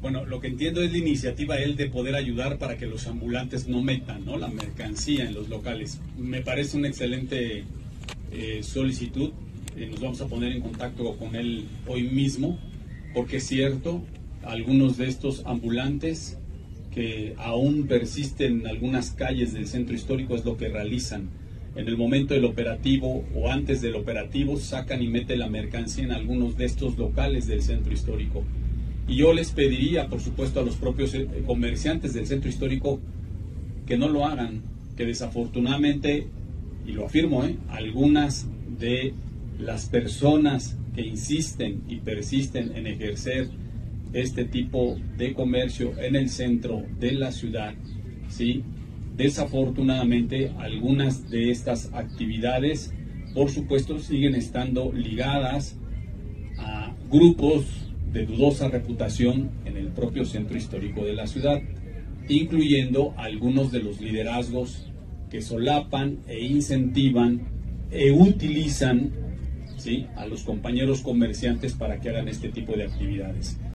Bueno, lo que entiendo es la iniciativa él de poder ayudar para que los ambulantes no metan, ¿no?, la mercancía en los locales. Me parece una excelente solicitud. Nos vamos a poner en contacto con él hoy mismo, porque es cierto, algunos de estos ambulantes que aún persisten en algunas calles del centro histórico es lo que realizan. En el momento del operativo o antes del operativo sacan y meten la mercancía en algunos de estos locales del centro histórico. Y yo les pediría, por supuesto, a los propios comerciantes del centro histórico que no lo hagan, que desafortunadamente, y lo afirmo, algunas de las personas que insisten y persisten en ejercer este tipo de comercio en el centro de la ciudad, ¿sí?, desafortunadamente algunas de estas actividades, por supuesto, siguen estando ligadas a grupos de dudosa reputación en el propio centro histórico de la ciudad, incluyendo algunos de los liderazgos que solapan e incentivan e utilizan, ¿sí?, a los compañeros comerciantes para que hagan este tipo de actividades.